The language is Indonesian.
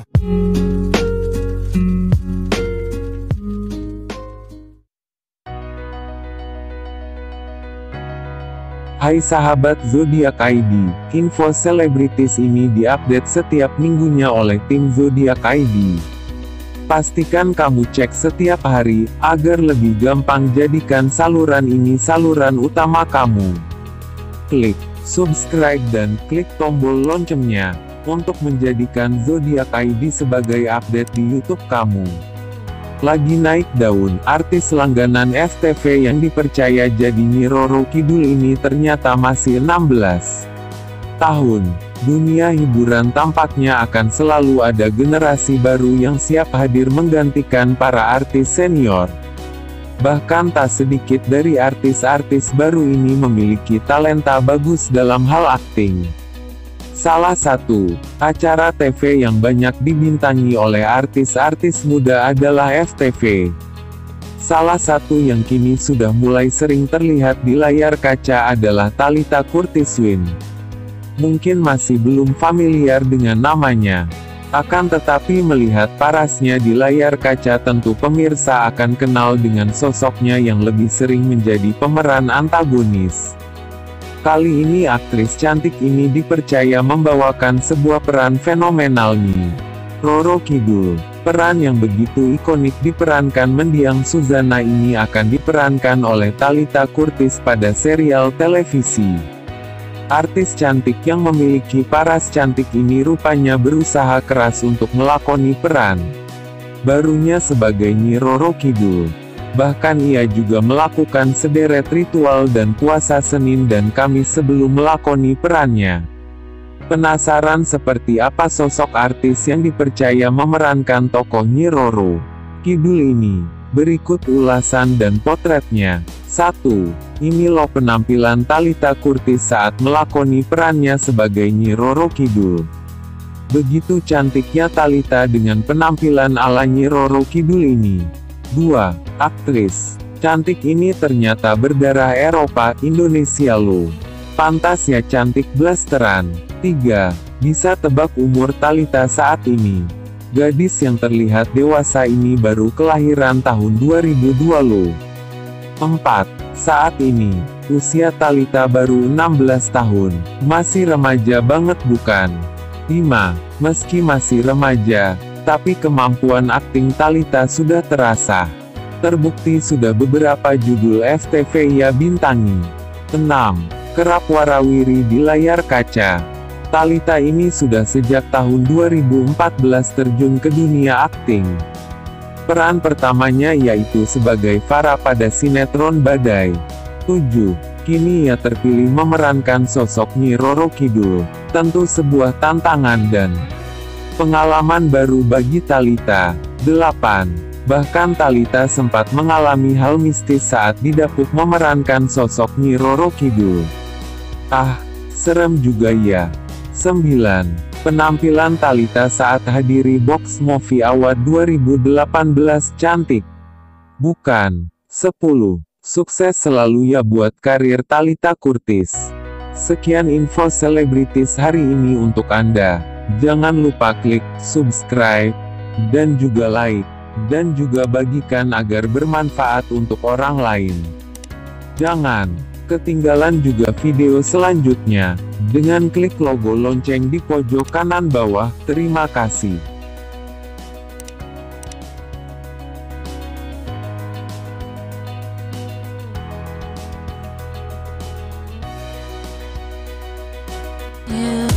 Hai sahabat Zodiak ID, info selebritis ini diupdate setiap minggunya oleh tim Zodiak ID. Pastikan kamu cek setiap hari, agar lebih gampang jadikan saluran ini saluran utama kamu. Klik subscribe dan klik tombol loncengnya, untuk menjadikan Zodiak ID sebagai update di YouTube kamu. Lagi naik daun, artis langganan FTV yang dipercaya jadi Nyi Roro Kidul ini ternyata masih 16 tahun. Dunia hiburan tampaknya akan selalu ada generasi baru yang siap hadir menggantikan para artis senior. Bahkan tak sedikit dari artis-artis baru ini memiliki talenta bagus dalam hal akting. Salah satu acara TV yang banyak dibintangi oleh artis-artis muda adalah FTV. Salah satu yang kini sudah mulai sering terlihat di layar kaca adalah Thalita Kurtiswin. Mungkin masih belum familiar dengan namanya. Akan tetapi melihat parasnya di layar kaca tentu pemirsa akan kenal dengan sosoknya yang lebih sering menjadi pemeran antagonis. Kali ini aktris cantik ini dipercaya membawakan sebuah peran fenomenal Nyi Roro Kidul. Peran yang begitu ikonik diperankan mendiang Suzana ini akan diperankan oleh Thalita Kurtis pada serial televisi. Artis cantik yang memiliki paras cantik ini rupanya berusaha keras untuk melakoni peran barunya sebagai Nyi Roro Kidul. Bahkan ia juga melakukan sederet ritual dan puasa Senin dan Kamis sebelum melakoni perannya. Penasaran seperti apa sosok artis yang dipercaya memerankan tokoh Nyi Roro Kidul ini? Berikut ulasan dan potretnya. 1. Ini loh penampilan Thalita Kurtis saat melakoni perannya sebagai Nyi Roro Kidul. Begitu cantiknya Thalita dengan penampilan ala Nyi Roro Kidul ini. 2. Aktris cantik ini ternyata berdarah Eropa, Indonesia loh. Pantas ya cantik blasteran. 3. Bisa tebak umur Thalita saat ini? Gadis yang terlihat dewasa ini baru kelahiran tahun 2002 loh. 4. Saat ini, usia Thalita baru 16 tahun. Masih remaja banget bukan? 5. Meski masih remaja, tapi kemampuan akting Thalita sudah terasa. Terbukti sudah beberapa judul FTV ia bintangi. 6. Kerap warawiri di layar kaca. Thalita ini sudah sejak tahun 2014 terjun ke dunia akting. Peran pertamanya yaitu sebagai Farah pada sinetron Badai. 7. Kini ia terpilih memerankan sosok Nyi Roro Kidul. Tentu sebuah tantangan dan pengalaman baru bagi Thalita. 8. Bahkan Thalita sempat mengalami hal mistis saat didapuk memerankan sosok Nyi Roro Kidul. Ah, serem juga ya. 9. Penampilan Thalita saat hadiri Box Movie Award 2018 cantik. Bukan? 10. Sukses selalu ya buat karir Thalita Kurtis. Sekian info selebritis hari ini untuk Anda. Jangan lupa klik subscribe, dan juga like, dan juga bagikan agar bermanfaat untuk orang lain. Jangan ketinggalan juga video selanjutnya, dengan klik logo lonceng di pojok kanan bawah. Terima kasih. You